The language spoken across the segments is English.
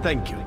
Thank you.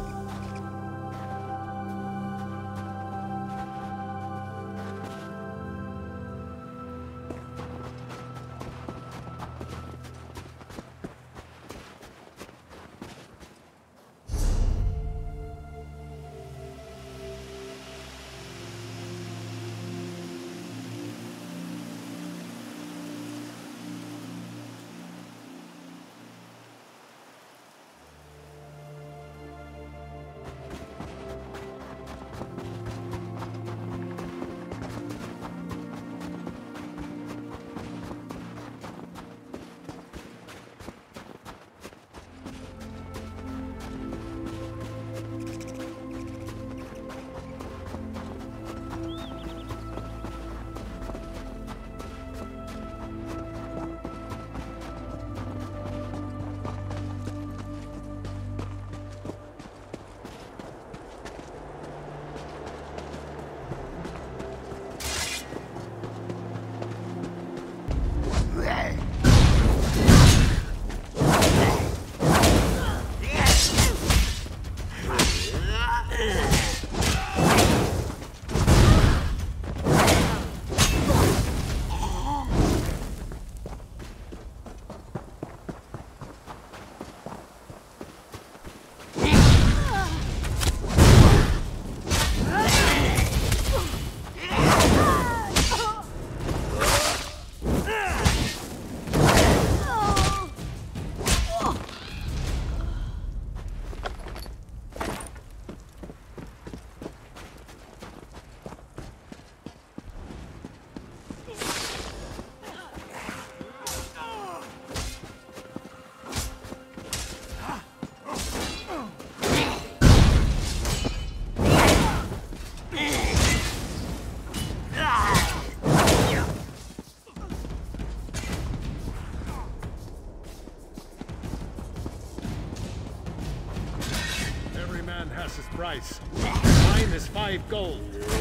His price. Mine is 5 gold.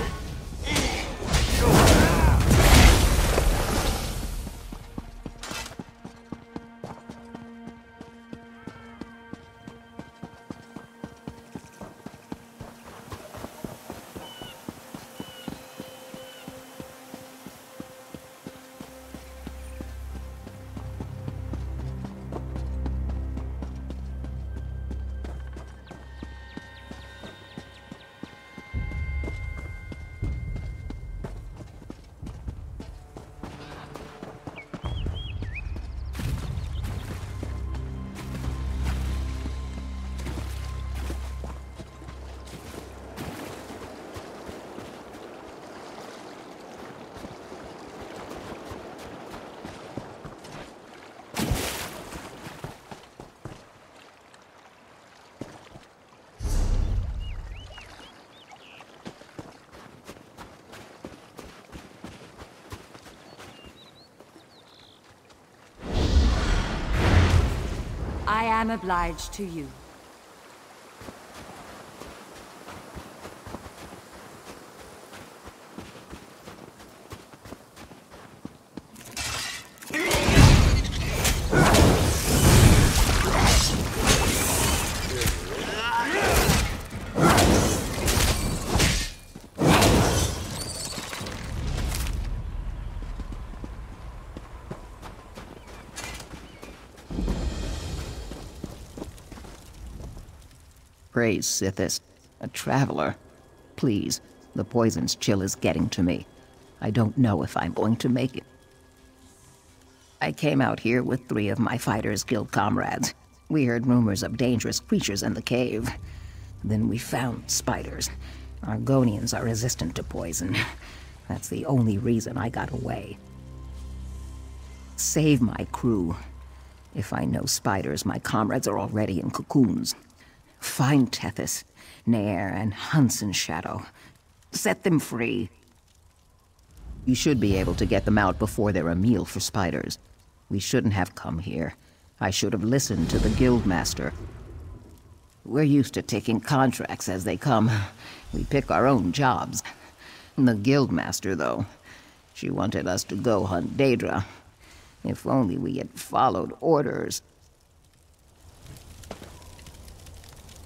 I am obliged to you. Praise Sithis. A traveler. Please, the poison's chill is getting to me. I don't know if I'm going to make it. I came out here with 3 of my Fighters Guild comrades. We heard rumors of dangerous creatures in the cave. Then we found spiders. Argonians are resistant to poison. That's the only reason I got away. Save my crew. If I know spiders, my comrades are already in cocoons. Find Tethys, Nair, and Hunson's Shadow. Set them free. You should be able to get them out before they're a meal for spiders. We shouldn't have come here. I should have listened to the Guildmaster. We're used to taking contracts as they come. We pick our own jobs. The Guildmaster, though, she wanted us to go hunt Daedra. If only we had followed orders.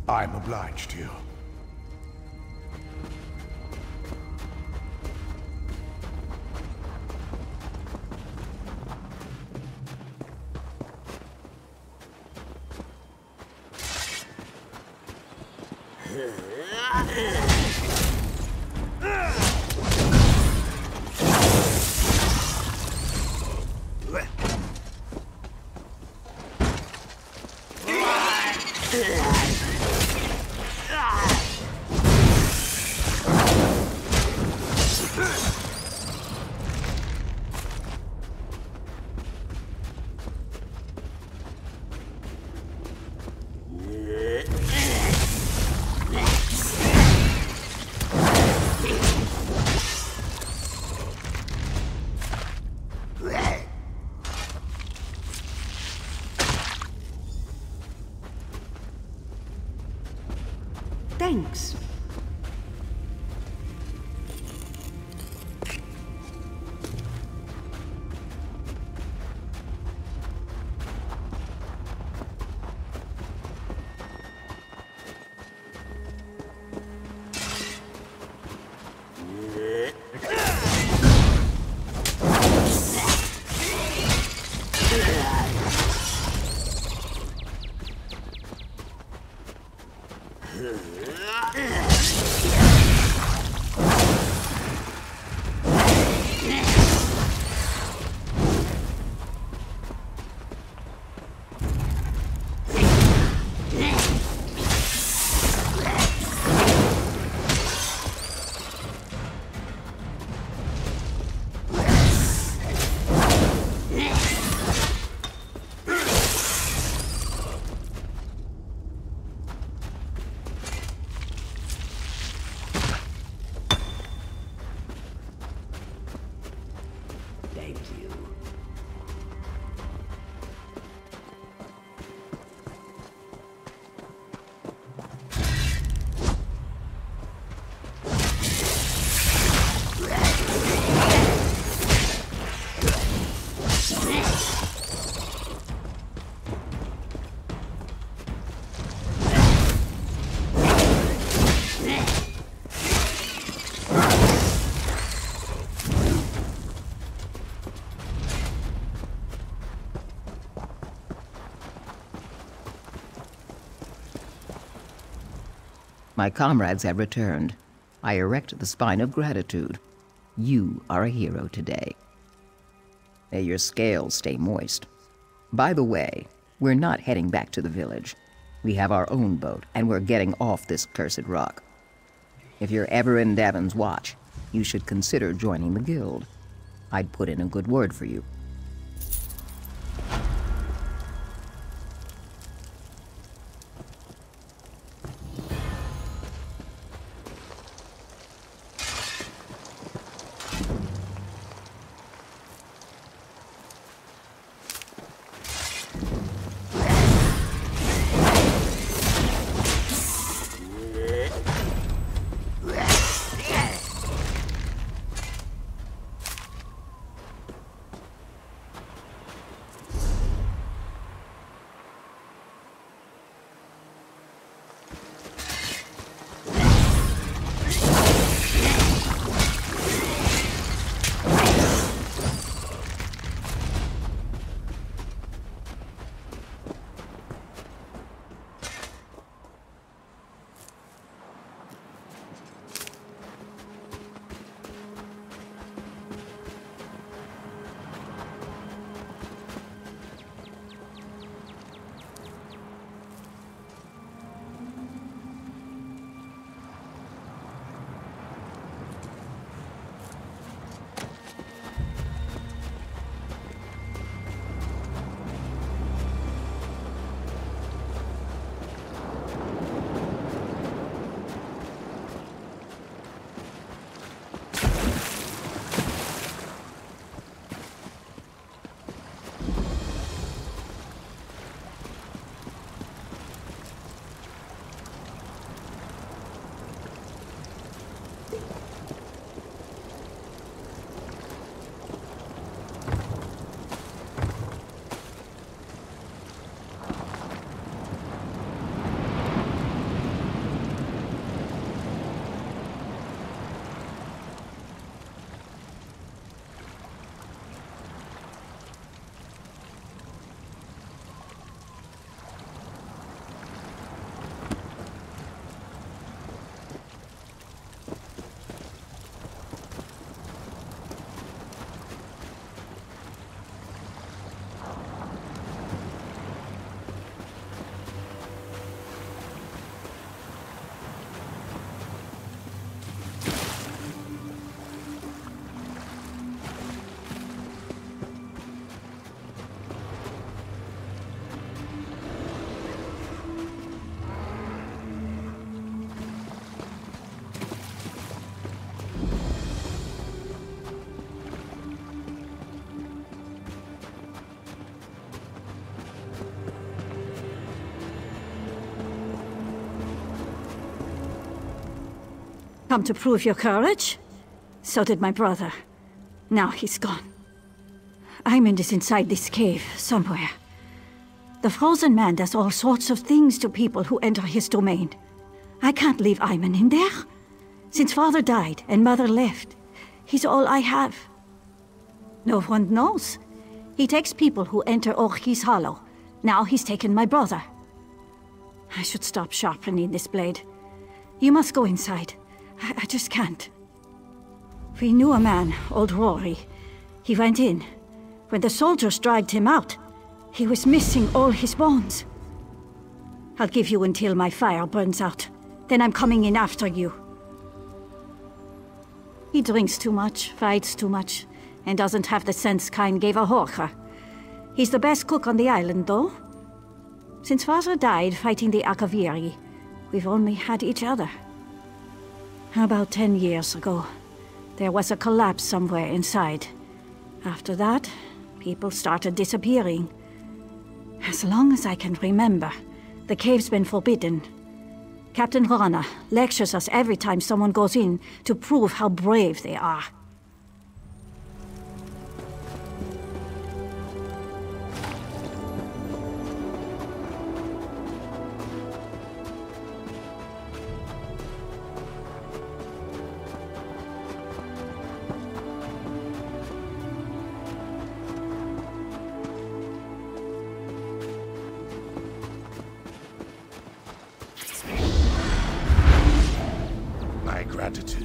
I'm obliged to you. Thanks. Thank you. My comrades have returned. I erect the spine of gratitude. You are a hero today. May your scales stay moist. By the way, we're not heading back to the village. We have our own boat, and we're getting off this cursed rock. If you're ever in Davon's watch, you should consider joining the guild. I'd put in a good word for you. Come to prove your courage? So did my brother. Now he's gone. Ayman is inside this cave, somewhere. The Frozen Man does all sorts of things to people who enter his domain. I can't leave Ayman in there. Since father died and mother left, he's all I have. No one knows. He takes people who enter Orkis Hollow. Now he's taken my brother. I should stop sharpening this blade. You must go inside. I just can't. We knew a man, old Rory. He went in. When the soldiers dragged him out, he was missing all his bones. I'll give you until my fire burns out. Then I'm coming in after you. He drinks too much, fights too much, and doesn't have the sense Kain gave a Horka. He's the best cook on the island, though. Since father died fighting the Akaviri, we've only had each other. About 10 years ago, there was a collapse somewhere inside. After that, people started disappearing. As long as I can remember, the cave's been forbidden. Captain Rana lectures us every time someone goes in to prove how brave they are. My gratitude.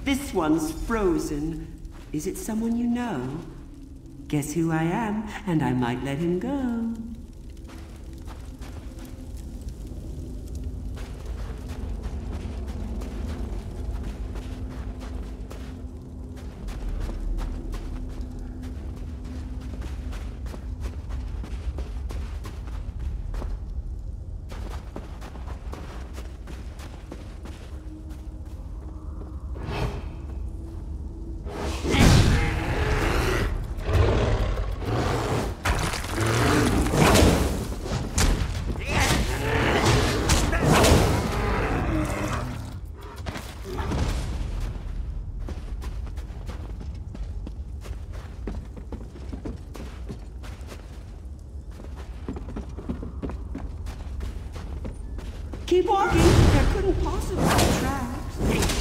This one's frozen. Is it someone you know? Guess who I am, and I might let him go. Keep walking. There couldn't possibly be traps.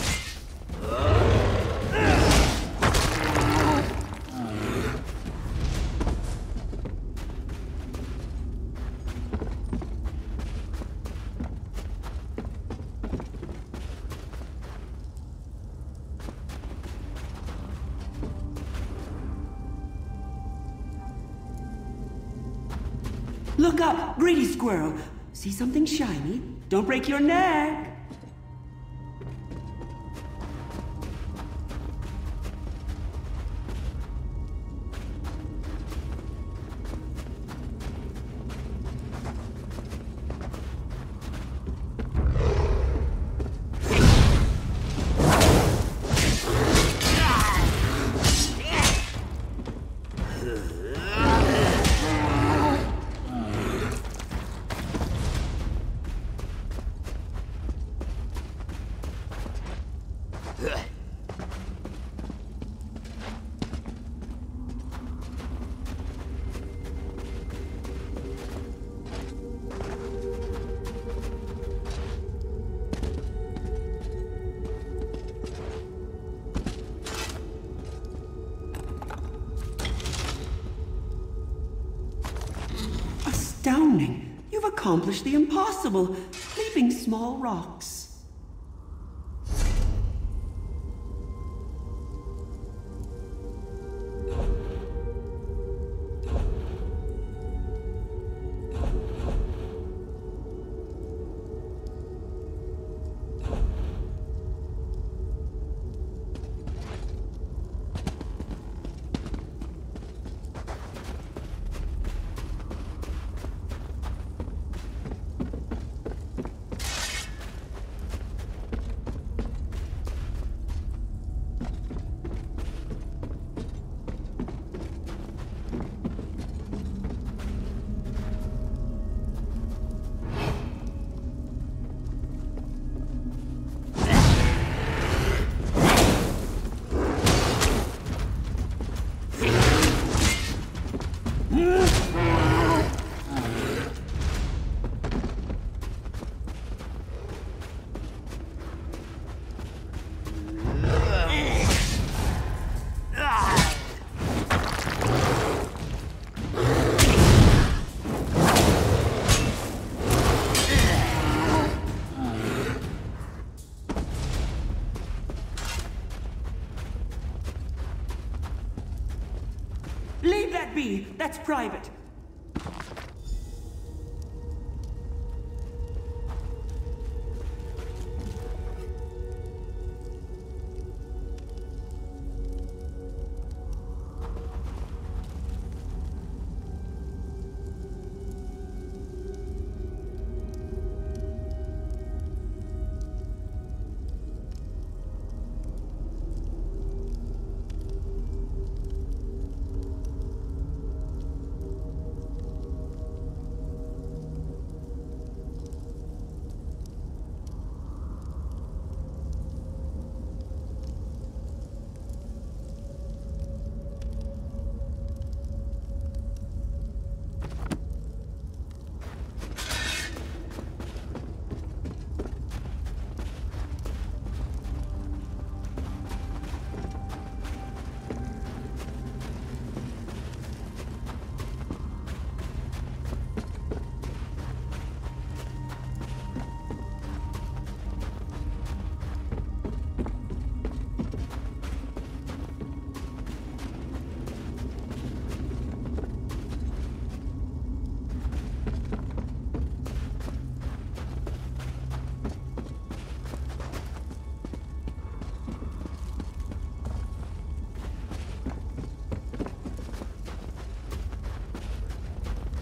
Look up, greedy squirrel. See something shiny? Don't break your neck! Astounding! You've accomplished the impossible, leaping small rocks. Leave that be! That's private!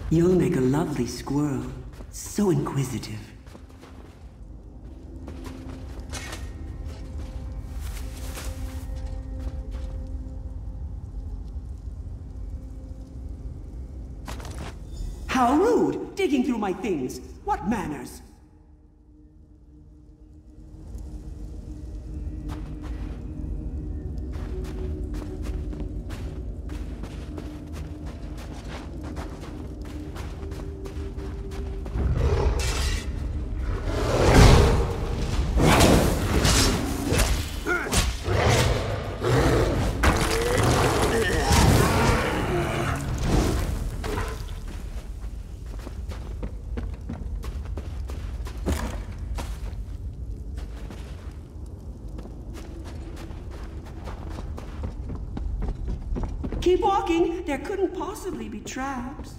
You'll make a lovely squirrel. So inquisitive. How rude! Digging through my things. What manners? Keep walking. There couldn't possibly be traps.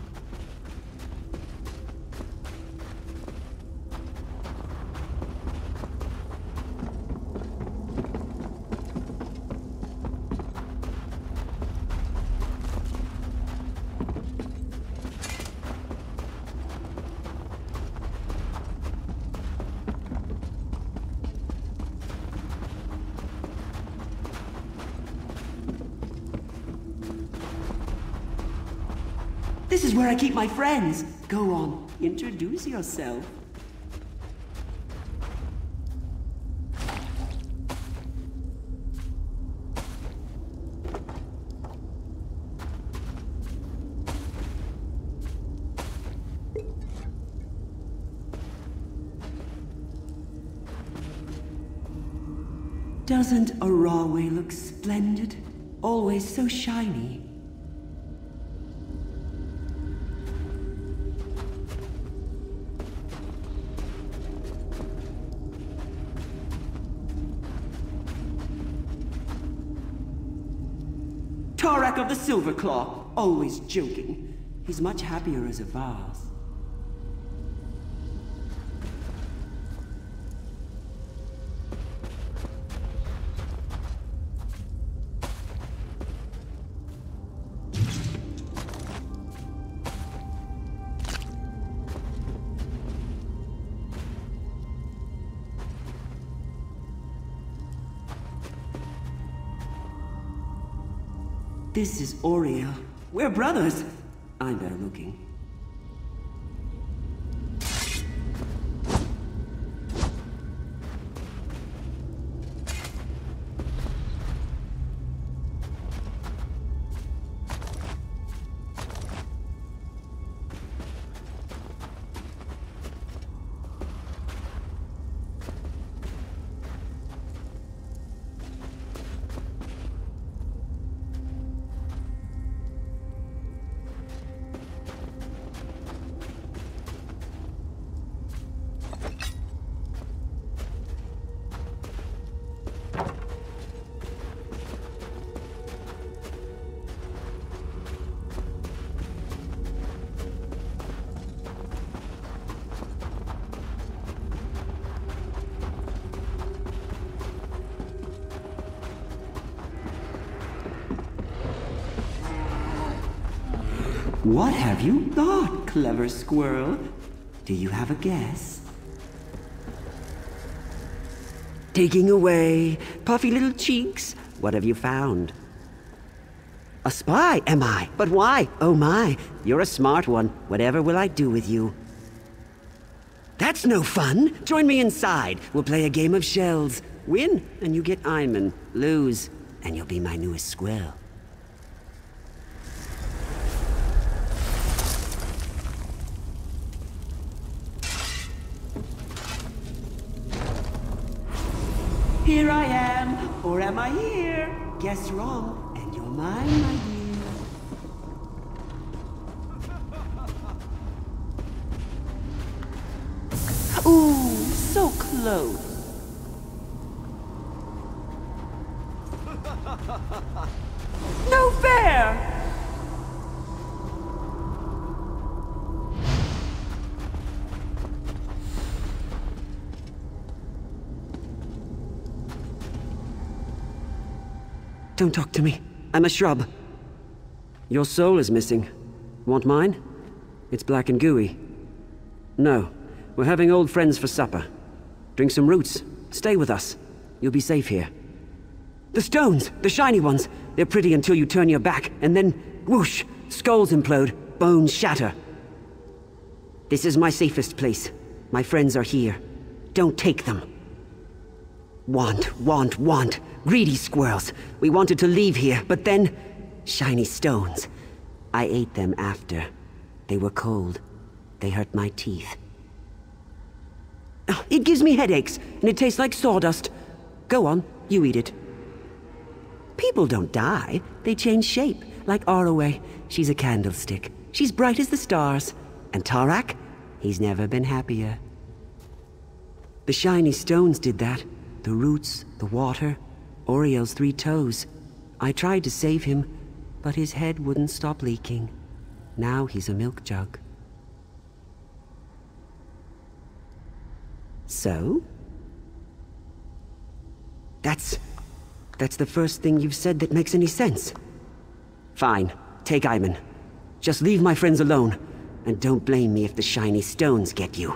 This is where I keep my friends. Go on, introduce yourself. Doesn't a Rawway look splendid? Always so shiny. Tarak of the Silverclaw, always joking. He's much happier as a vase. This is Oriel. We're brothers. I'm better looking. What have you got, clever squirrel? Do you have a guess? Digging away, puffy little cheeks. What have you found? A spy, am I? But why? Oh my, you're a smart one. Whatever will I do with you? That's no fun. Join me inside. We'll play a game of shells. Win, and you get Ayman. Lose, and you'll be my newest squirrel. Here I am, or am I here? Guess wrong, and you're mine, my dear. Ooh, so close. No fair! Don't talk to me. I'm a shrub. Your soul is missing. Want mine? It's black and gooey. No, we're having old friends for supper. Drink some roots. Stay with us. You'll be safe here. The stones! The shiny ones! They're pretty until you turn your back, and then, whoosh! Skulls implode, bones shatter. This is my safest place. My friends are here. Don't take them. Want. Greedy squirrels. We wanted to leave here, but then... shiny stones. I ate them after. They were cold. They hurt my teeth. It gives me headaches, and it tastes like sawdust. Go on, you eat it. People don't die. They change shape, like Arroway. She's a candlestick. She's bright as the stars. And Tarak? He's never been happier. The shiny stones did that. The roots, the water, Oriel's 3 toes. I tried to save him, but his head wouldn't stop leaking. Now he's a milk jug. So? That's the first thing you've said that makes any sense. Fine, take Ayman. Just leave my friends alone, and don't blame me if the shiny stones get you.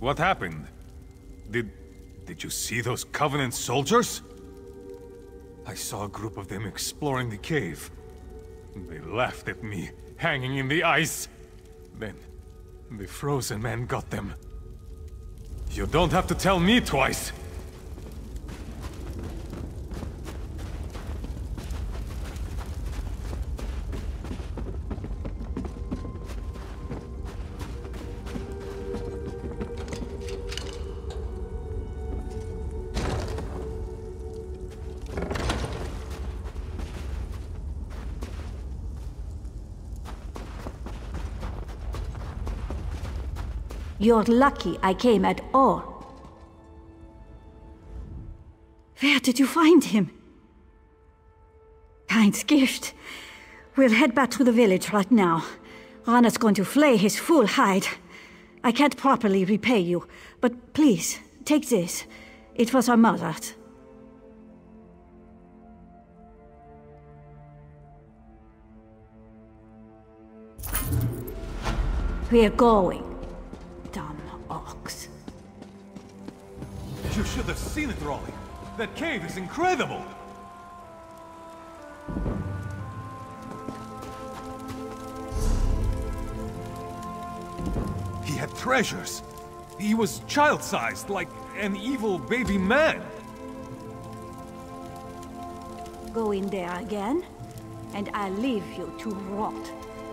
What happened? Did you see those Covenant soldiers? I saw a group of them exploring the cave. They laughed at me, hanging in the ice. Then, the Frozen Man got them. You don't have to tell me twice! You're lucky I came at all. Where did you find him? Kind gift. We'll head back to the village right now. Rana's going to flay his full hide. I can't properly repay you, but please, take this. It was our mother's. We're going. Dumb ox. You should have seen it, Rolly. That cave is incredible! He had treasures. He was child-sized, like an evil baby man. Go in there again, and I'll leave you to rot.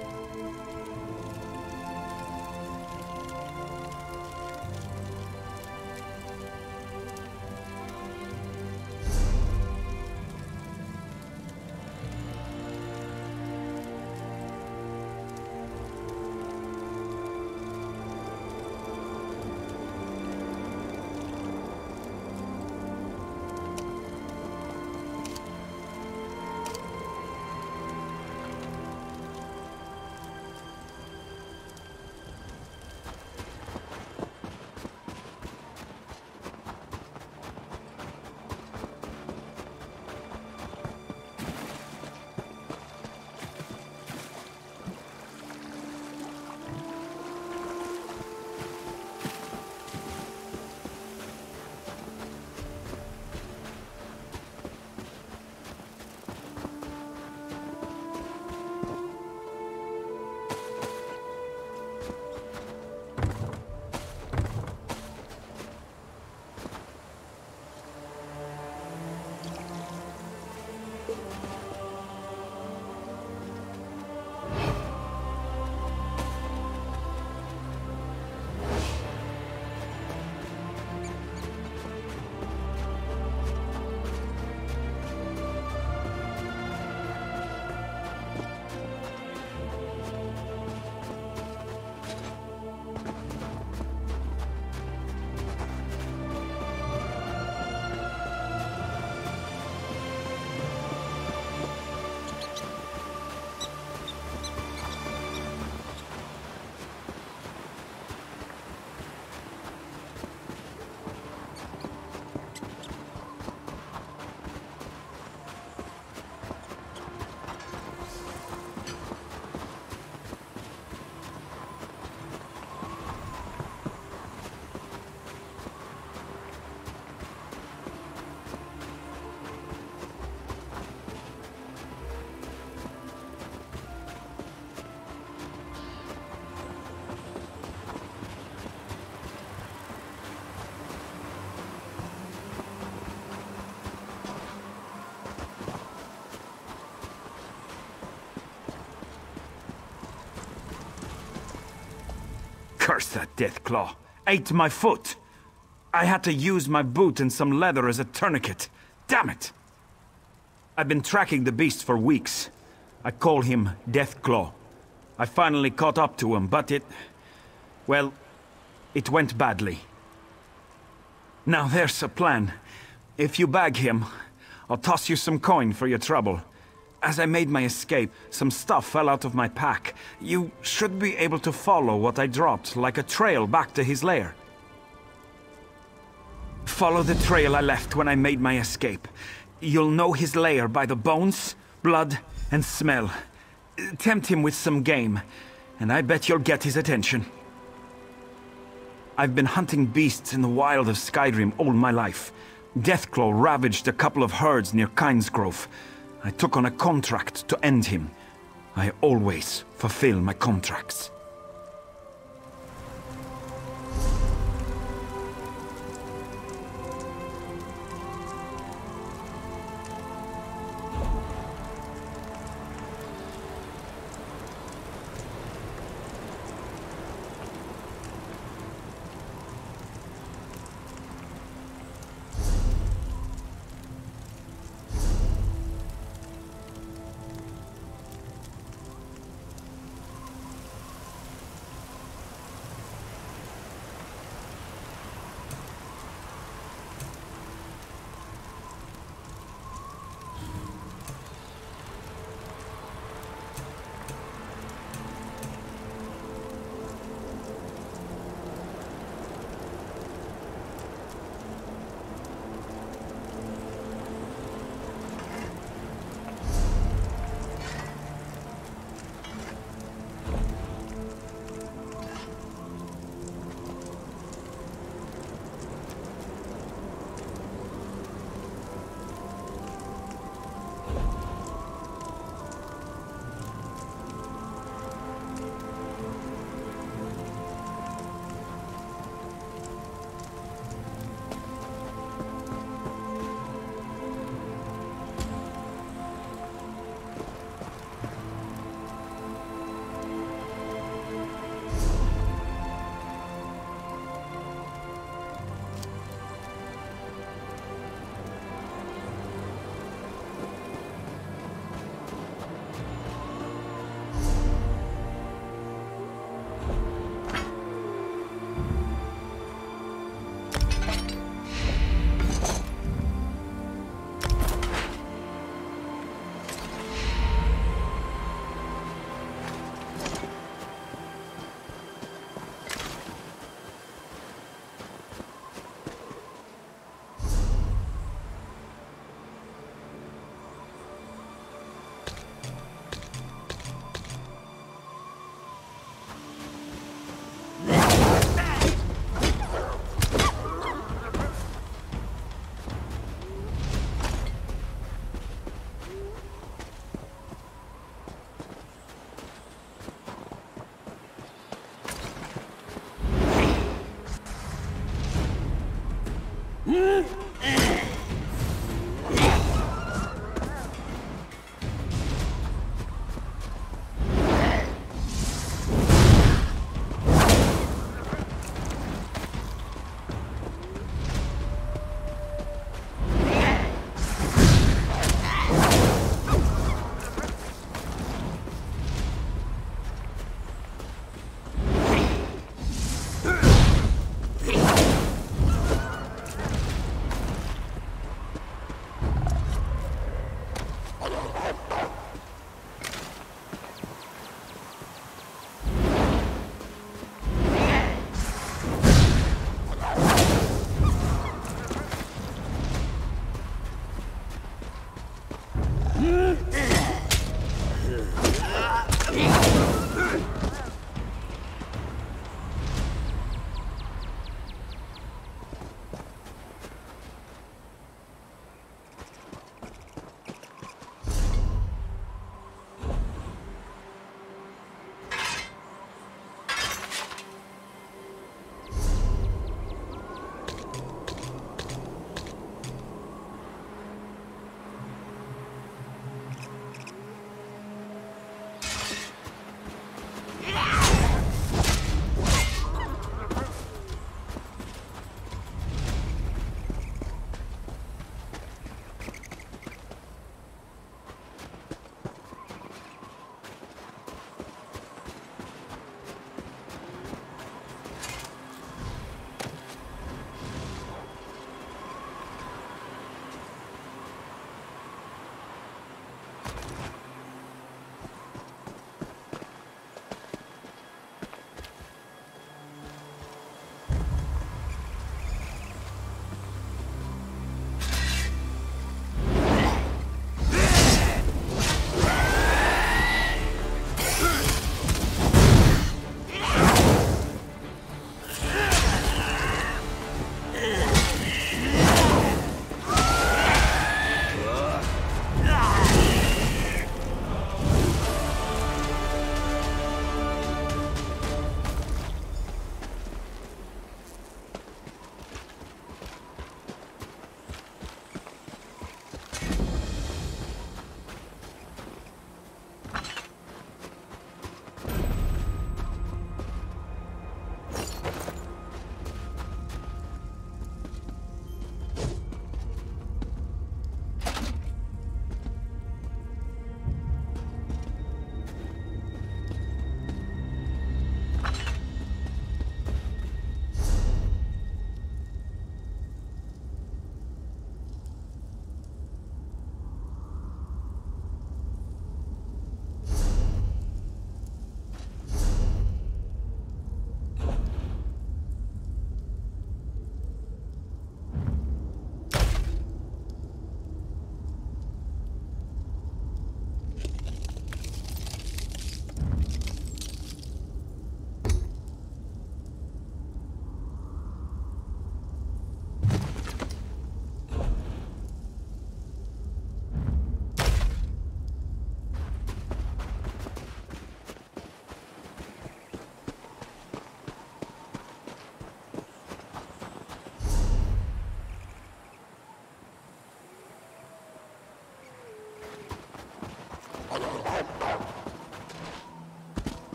Curse that Deathclaw. Ate my foot. I had to use my boot and some leather as a tourniquet. Damn it! I've been tracking the beast for weeks. I call him Deathclaw. I finally caught up to him, but well, it went badly. Now there's a plan. If you bag him, I'll toss you some coin for your trouble. As I made my escape, some stuff fell out of my pack. You should be able to follow what I dropped, like a trail back to his lair. Follow the trail I left when I made my escape. You'll know his lair by the bones, blood, and smell. Tempt him with some game, and I bet you'll get his attention. I've been hunting beasts in the wild of Skyrim all my life. Deathclaw ravaged a couple of herds near Kynesgrove. I took on a contract to end him. I always fulfill my contracts.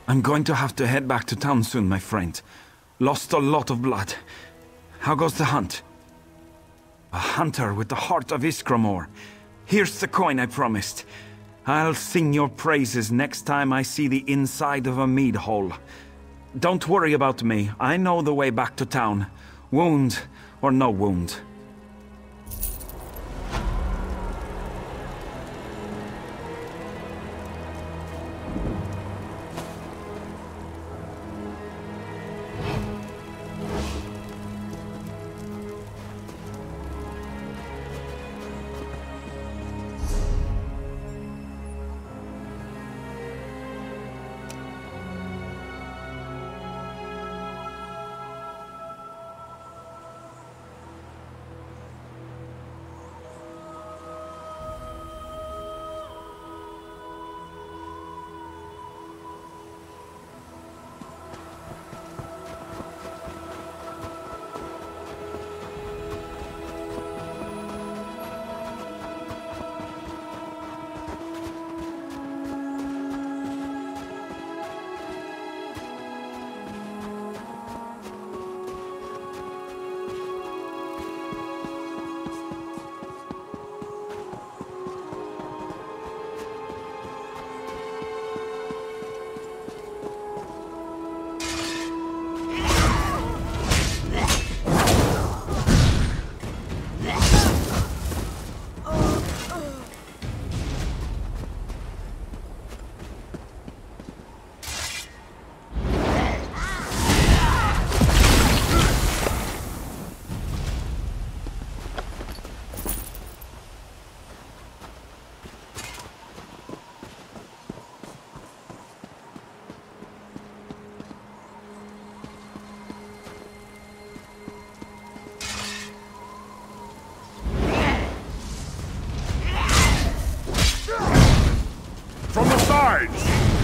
I'm going to have to head back to town soon, my friend. Lost a lot of blood. How goes the hunt? A hunter with the heart of Iskramor. Here's the coin I promised. I'll sing your praises next time I see the inside of a mead hole. Don't worry about me. I know the way back to town. Wound or no wound. From the sides!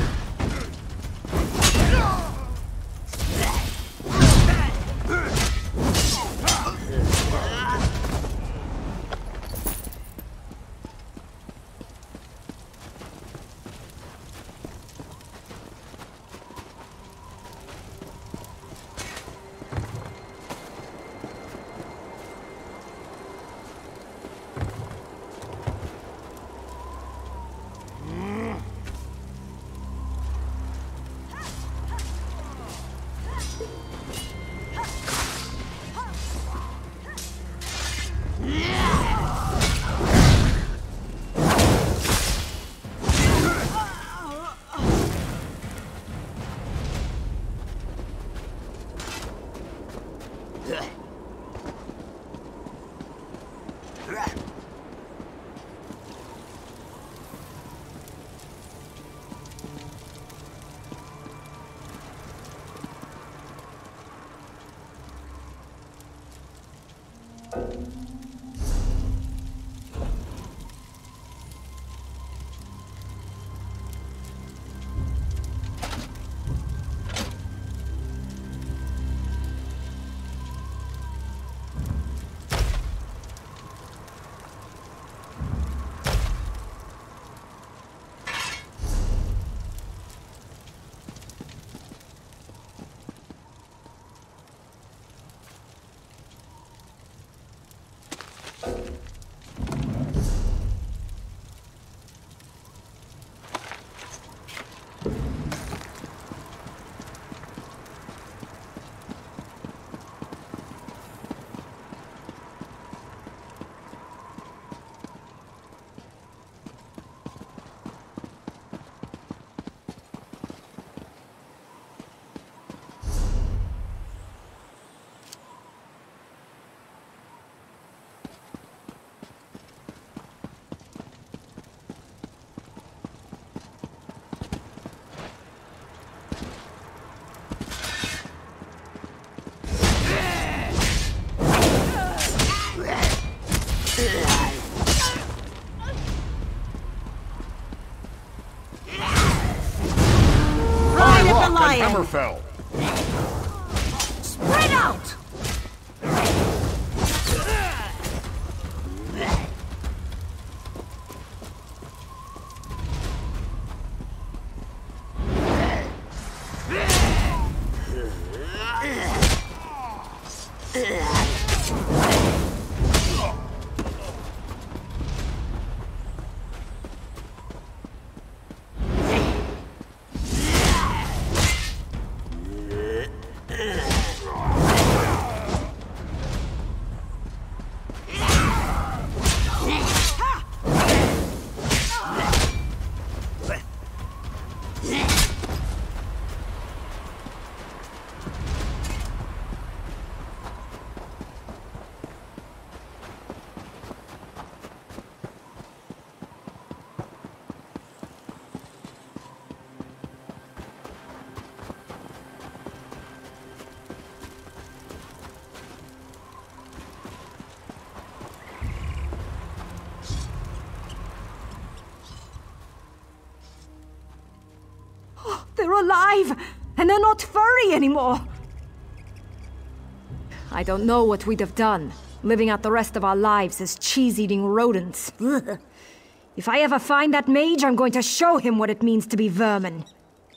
Hammerfell. Spread out! Oh, they're alive! And they're not furry anymore! I don't know what we'd have done, living out the rest of our lives as cheese-eating rodents. Ugh. If I ever find that mage, I'm going to show him what it means to be vermin.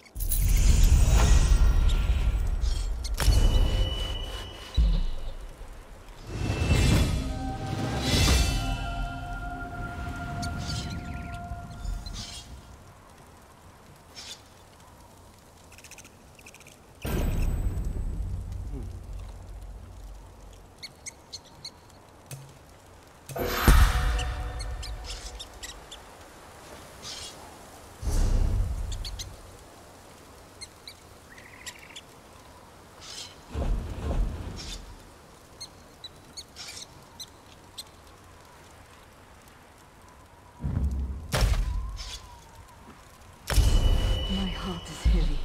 My heart is heavy.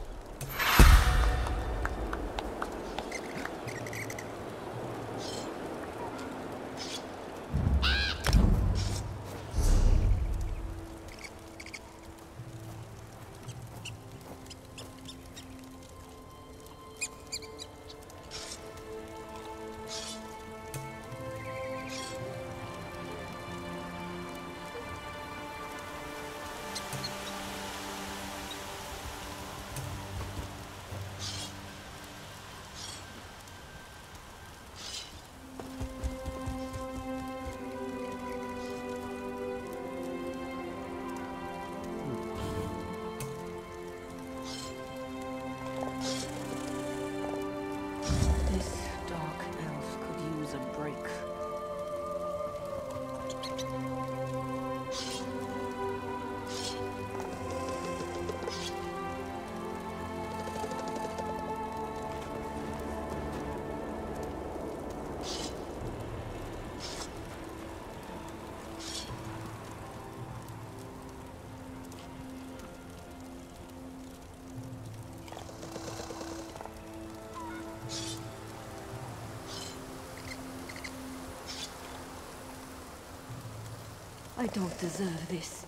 I don't deserve this.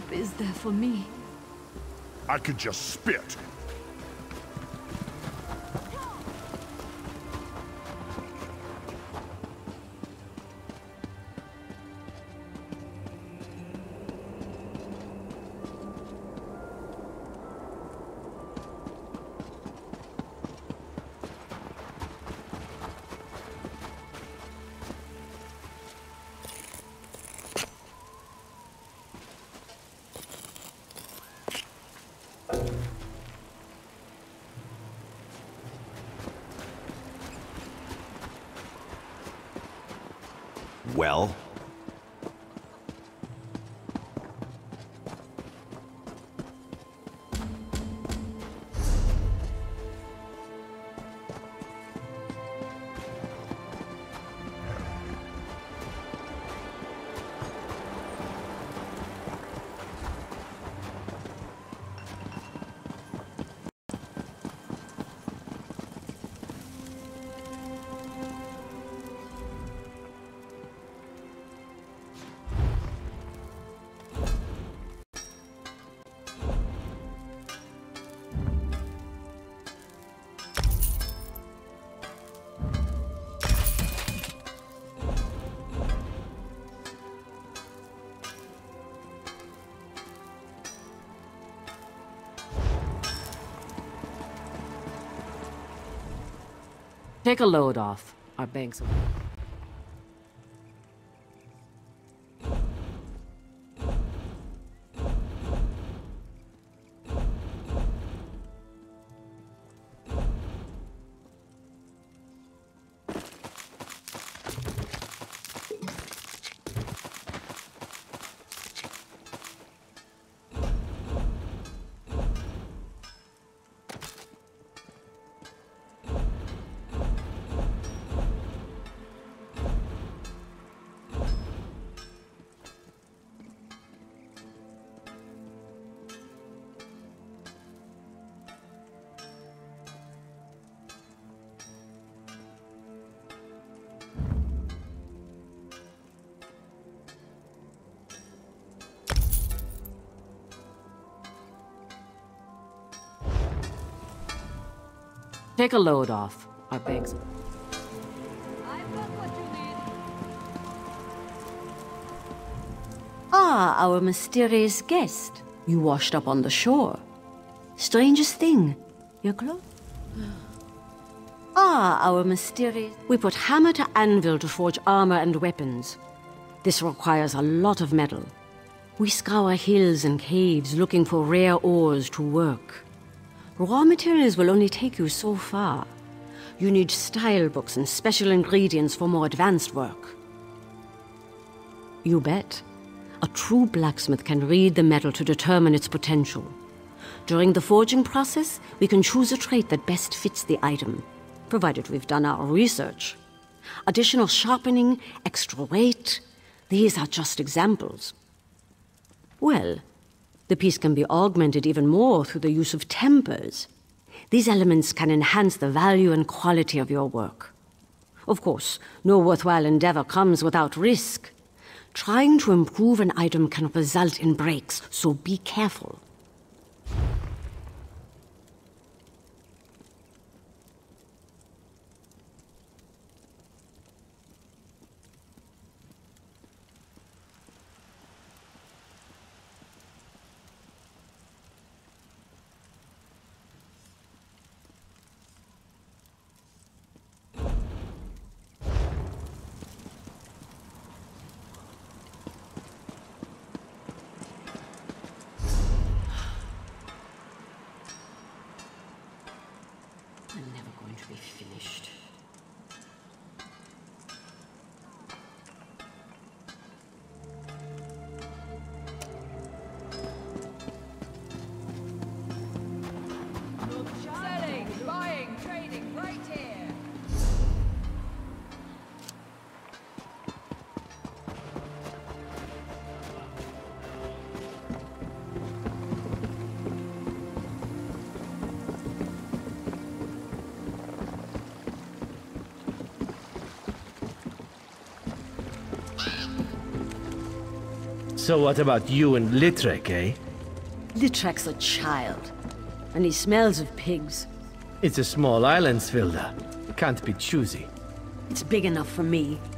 hope is there for me? I could just spit. Well? Take a load off. Our banks are... Take a load off. Our banks are... Ah, our mysterious guest. You washed up on the shore. Strangest thing, your clothes. Ah, our mysterious... We put hammer to anvil to forge armor and weapons. This requires a lot of metal. We scour hills and caves looking for rare ores to work. Raw materials will only take you so far. You need style books and special ingredients for more advanced work. You bet. A true blacksmith can read the metal to determine its potential. During the forging process, we can choose a trait that best fits the item, provided we've done our research. Additional sharpening, extra weight, these are just examples. Well, the piece can be augmented even more through the use of tempers. These elements can enhance the value and quality of your work. Of course, no worthwhile endeavor comes without risk. Trying to improve an item can result in breaks, so be careful. So what about you and Litrek, eh? Litrek's a child, and he smells of pigs. It's a small island, Svilda. You can't be choosy. It's big enough for me.